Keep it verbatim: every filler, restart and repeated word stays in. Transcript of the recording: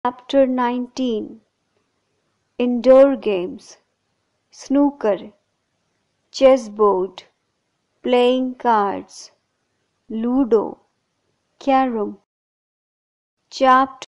Chapter nineteen. Indoor games: snooker, chessboard, playing cards, ludo, carom. Chapter